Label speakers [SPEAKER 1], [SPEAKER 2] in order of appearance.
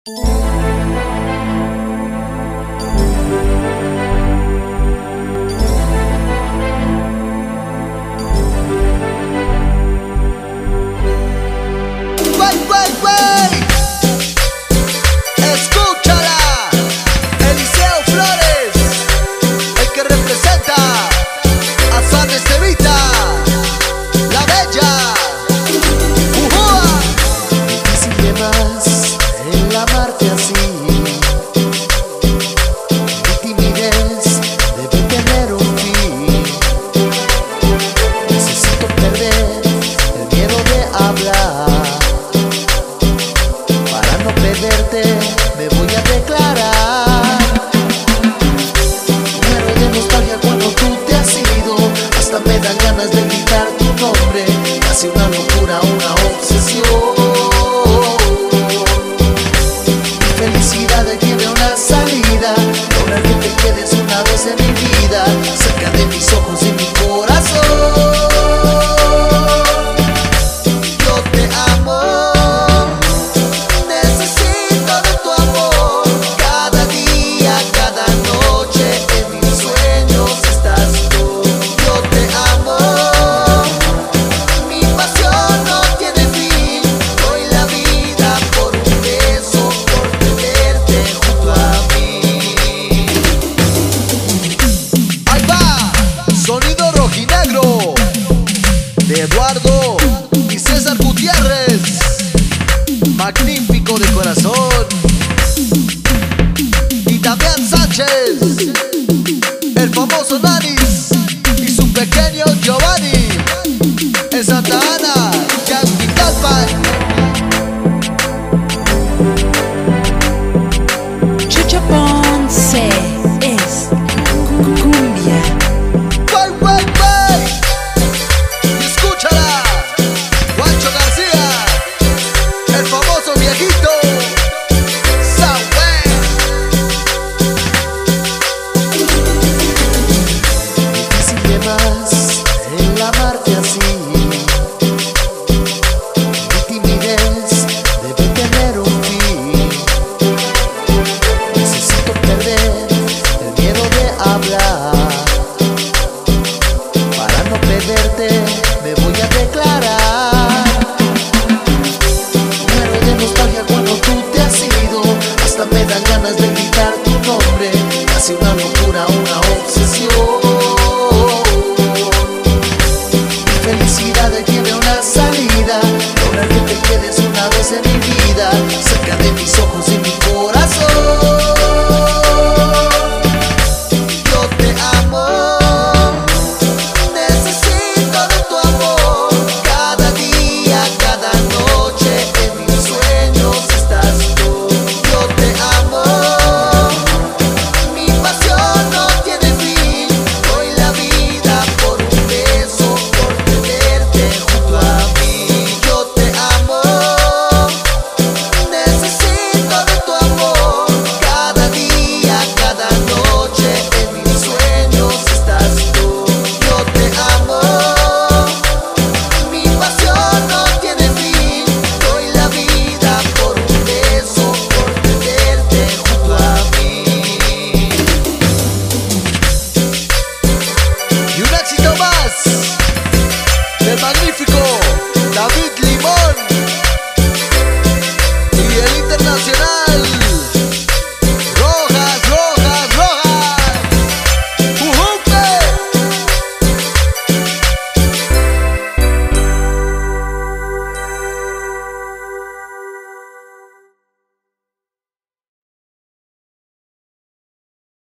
[SPEAKER 1] Escúchala, Eliseo Flores, el que representa a San Estevita, la bella.
[SPEAKER 2] Difícil de más el amarte así. Mi timidez debe tener un fin. Necesito perder el miedo de hablar. Para no perderte me voy a declarar. Muero de nostalgia cuando tú te has ido. Hasta me dan ganas de gritar tu nombre. Casi una locura, una obsesión. Mi felicidad tiene una salida. Lograr que te quedes una vez en mi vida, cerca de mis ojos y mi corazón.
[SPEAKER 1] Yo te amo, necesito de tu amor. Cada día, cada noche, en mis sueños estás tú. Yo te amo, mi pasión no tiene fin. Doy la vida por un beso, por tenerte junto a mí. Ahí va, sonido rojinegro de Eduardo y César Gutiérrez, magnífico de corazón, y Damián Sánchez.